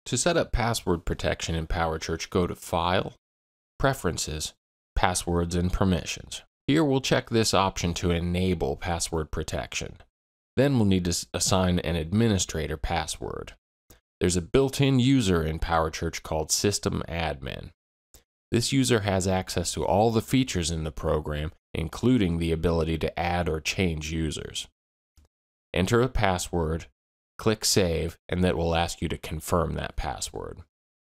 To set up password protection in PowerChurch, go to File, Preferences, Passwords and Permissions. Here we'll check this option to enable password protection. Then we'll need to assign an administrator password. There's a built-in user in PowerChurch called System Admin. This user has access to all the features in the program, including the ability to add or change users. Enter a password, click Save, and that will ask you to confirm that password.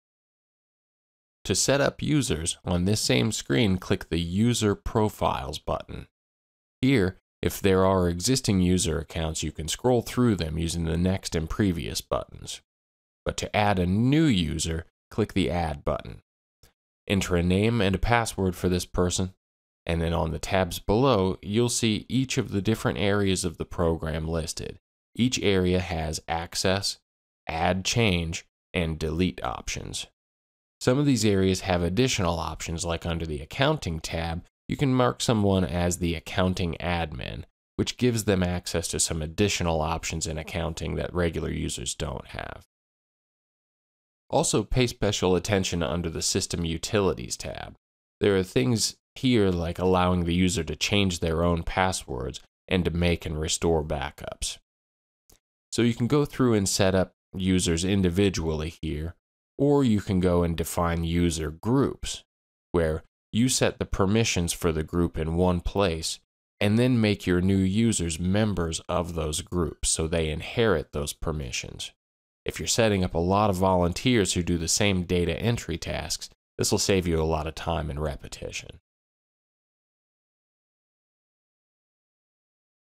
To set up users, on this same screen, click the User Profiles button. Here, if there are existing user accounts, you can scroll through them using the Next and Previous buttons. But to add a new user, click the Add button. Enter a name and a password for this person, and then on the tabs below, you'll see each of the different areas of the program listed. Each area has Access, Add Change, and Delete options. Some of these areas have additional options, like under the Accounting tab, you can mark someone as the Accounting Admin, which gives them access to some additional options in accounting that regular users don't have. Also, pay special attention under the System Utilities tab. There are things here like allowing the user to change their own passwords and to make and restore backups. So you can go through and set up users individually here, or you can go and define user groups, where you set the permissions for the group in one place, and then make your new users members of those groups so they inherit those permissions. If you're setting up a lot of volunteers who do the same data entry tasks, this will save you a lot of time and repetition.